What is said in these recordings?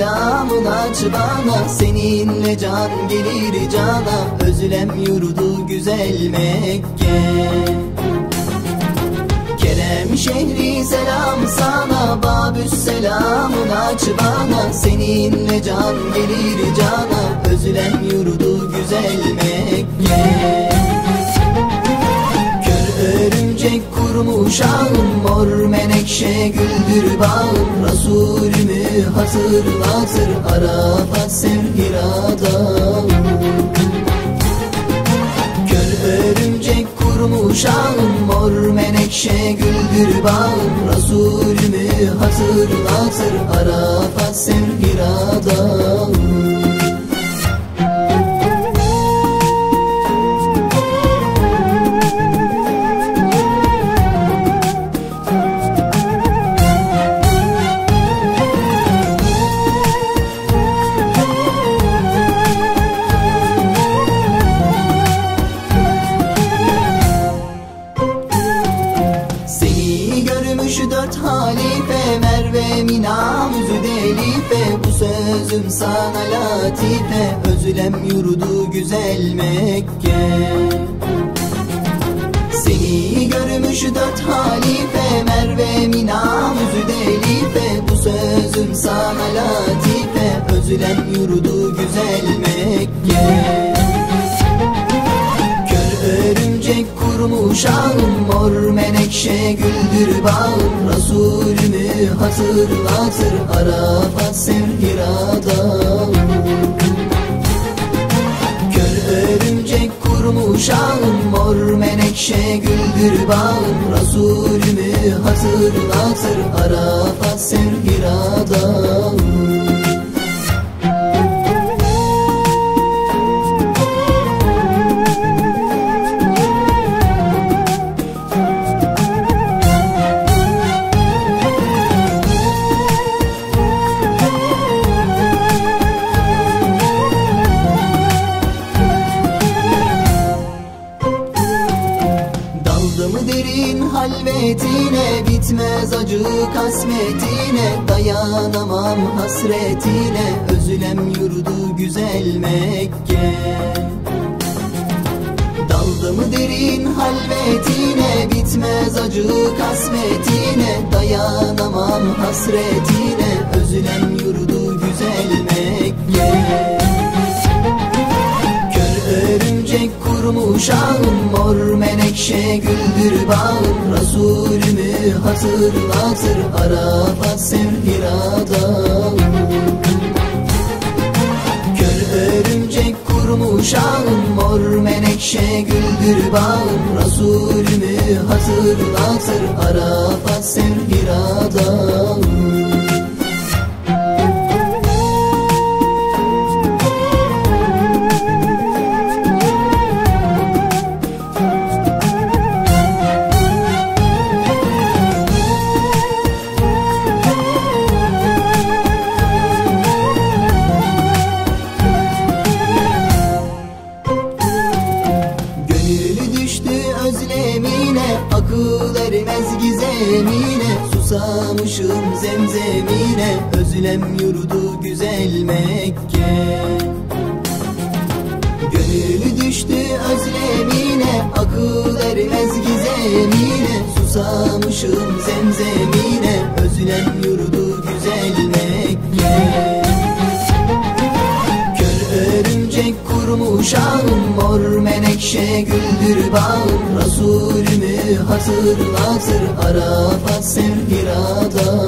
selamın aç bana, seninle can gelir cana, özlem yurdu güzel Mekke. Kerem şehri selam sana, babüs selamın aç bana, seninle can gelir cana, özlem yurdu güzel Mekke. Örümcek kurmuş ağın, mor menekşe güldür bağın, Resulümü hatırlatır Arafat Sevhira'da. Kör örümcek kurmuş ağın, mor menekşe güldür bağın, Resulümü hatırlatır Arafat Sevhira'da. Dört halife, Merve, Mina, Müzdelife, bu sözüm sana latife, özlem yurdu güzel Mekke. Seni görmüş dört halife, Merve, Mina, Müzdelife, bu sözüm sana latife, özlem yurdu güzel Mekke. Örümcek kurmuş ağın, mor menekşe güldür bağın, Resulümü hatırlatır Arafat Sevhira'da. Kör örümcek kurmuş ağın, mor menekşe güldür bağın, Resulümü hatırlatır Arafat Sevhira'da. Derin halvetine, bitmez acı kasmetine, dayanamam hasretine, özlem yurdu güzel Mekke. Daldım derin halvetine, bitmez acı kasmetine, dayanamam hasretine, özlem yurdu güzel Mekke. Örümcek kurmuş ağın, mor menekşe güldür bağın, Resulümü hatırlatır Arafat Sevhira'da. Kör örümcek kurmuş ağın, mor menekşe güldür bağın, Resulümü hatırlatır Arafat Sevhira'da. Akıl ermez gizemine, susamışım zemzemine, özlem yurdu güzel Mekke. Gönül düştü özlemine, akıl ermez gizemine, susamışım zemzemine, özlem yurdu güzel Mekke. Örümcek kurmuş ağın, mor menekşe güldür bağın, Resulümü hatırlatır Arafat Sevhira'da.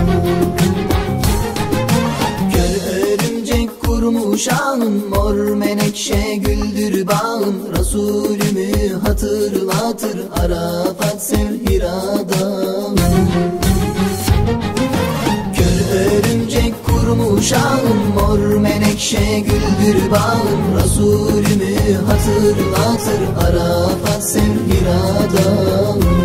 Kör örümcek kurmuş ağın, mor menekşe güldür bağın, Resulümü hatırlatır Arafat Sevhira'da. Örümcek kurmuş ağın, mor menekşe güldür bağın, Resulümü hatırlatır Arafat Sevhira'da.